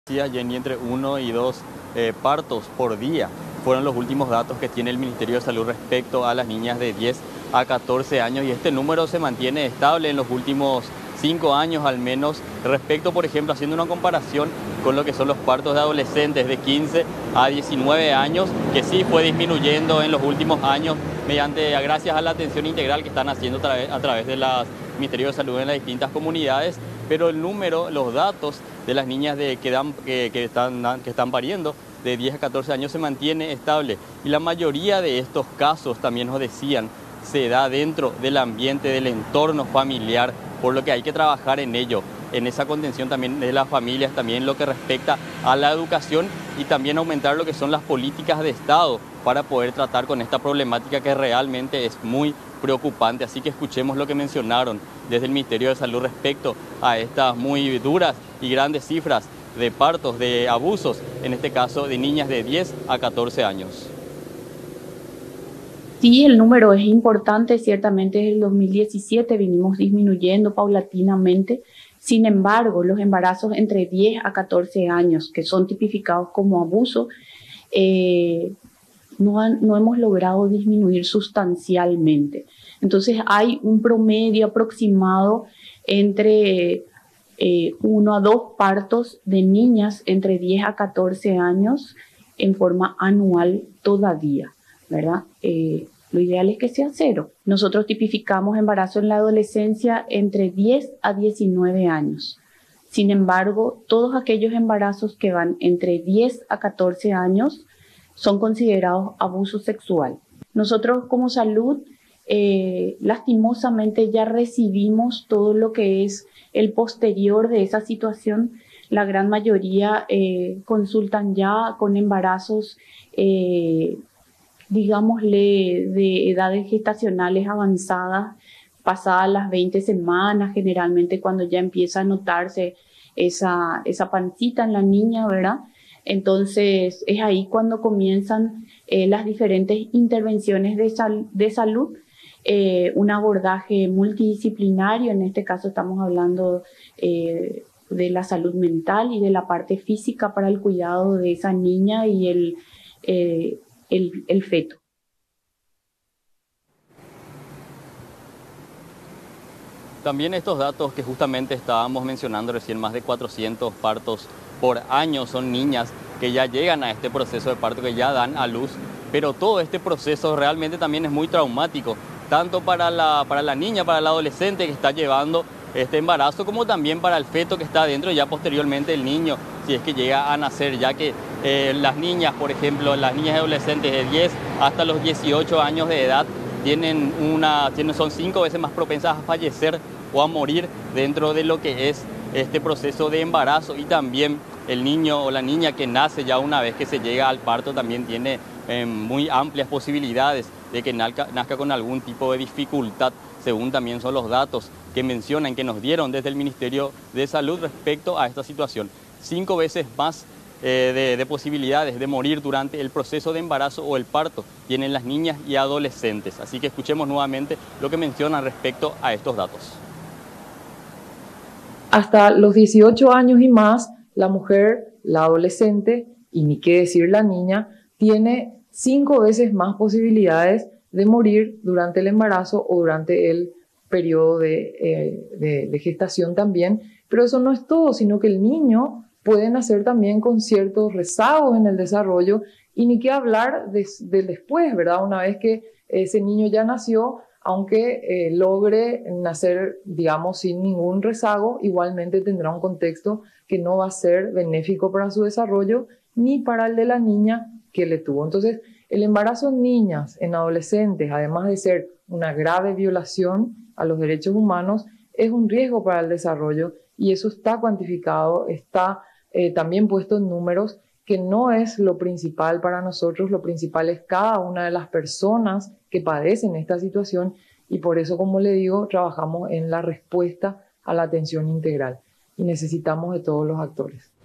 Jenny, entre 1 y 2 partos por día fueron los últimos datos que tiene el Ministerio de Salud respecto a las niñas de 10 a 14 años y este número se mantiene estable en los últimos 5 años al menos respecto, por ejemplo, haciendo una comparación con lo que son los partos de adolescentes de 15 a 19 años, que sí fue disminuyendo en los últimos años gracias a la atención integral que están haciendo a través de los Ministerios de Salud en las distintas comunidades, pero el número, los datos de las niñas que están pariendo de 10 a 14 años se mantiene estable y la mayoría de estos casos, también nos decían, se da dentro del ambiente, del entorno familiar, por lo que hay que trabajar en ello, en esa contención también de las familias, también lo que respecta a la educación y también aumentar lo que son las políticas de Estado para poder tratar con esta problemática que realmente es muy preocupante. Así que escuchemos lo que mencionaron desde el Ministerio de Salud respecto a estas muy duras y grandes cifras de partos, de abusos, en este caso de niñas de 10 a 14 años. Sí, el número es importante, ciertamente desde el 2017 vinimos disminuyendo paulatinamente. Sin embargo, los embarazos entre 10 a 14 años, que son tipificados como abuso, no hemos logrado disminuir sustancialmente. Entonces hay un promedio aproximado entre 1 a 2 partos de niñas entre 10 a 14 años en forma anual todavía, ¿verdad? Lo ideal es que sea cero. Nosotros tipificamos embarazo en la adolescencia entre 10 a 19 años. Sin embargo, todos aquellos embarazos que van entre 10 a 14 años son considerados abuso sexual. Nosotros como salud, lastimosamente ya recibimos todo lo que es el posterior de esa situación. La gran mayoría consultan ya con embarazos digámosle, de edades gestacionales avanzadas, pasadas las 20 semanas, generalmente cuando ya empieza a notarse esa pancita en la niña, ¿verdad? Entonces es ahí cuando comienzan las diferentes intervenciones de salud, un abordaje multidisciplinario, en este caso estamos hablando de la salud mental y de la parte física para el cuidado de esa niña y el feto. También estos datos que justamente estábamos mencionando recién, más de 400 partos por año, son niñas que ya llegan a este proceso de parto, que ya dan a luz, pero todo este proceso realmente también es muy traumático, tanto para la niña, para el adolescente que está llevando este embarazo, como también para el feto que está dentro y ya posteriormente el niño, si es que llega a nacer, ya que las niñas, por ejemplo, las niñas y adolescentes de 10 hasta los 18 años de edad, son 5 veces más propensas a fallecer o a morir dentro de lo que es este proceso de embarazo, y también el niño o la niña que nace ya una vez que se llega al parto también tiene muy amplias posibilidades de que nazca con algún tipo de dificultad, según también son los datos que mencionan, que nos dieron desde el Ministerio de Salud respecto a esta situación. 5 veces más de posibilidades de morir durante el proceso de embarazo o el parto tienen las niñas y adolescentes. Así que escuchemos nuevamente lo que mencionan respecto a estos datos. Hasta los 18 años y más, la mujer, la adolescente, y ni qué decir la niña, tiene 5 veces más posibilidades de morir durante el embarazo o durante el periodo de gestación también. Pero eso no es todo, sino que el niño puede nacer también con ciertos rezagos en el desarrollo, y ni qué hablar del después, ¿verdad? Una vez que ese niño ya nació, aunque logre nacer, digamos, sin ningún rezago, igualmente tendrá un contexto que no va a ser benéfico para su desarrollo ni para el de la niña que le tuvo. Entonces, el embarazo en niñas, en adolescentes, además de ser una grave violación a los derechos humanos, es un riesgo para el desarrollo, y eso está cuantificado, está también puesto en números, que no es lo principal para nosotros. Lo principal es cada una de las personas que padecen esta situación, y por eso, como le digo, trabajamos en la respuesta a la atención integral y necesitamos de todos los actores.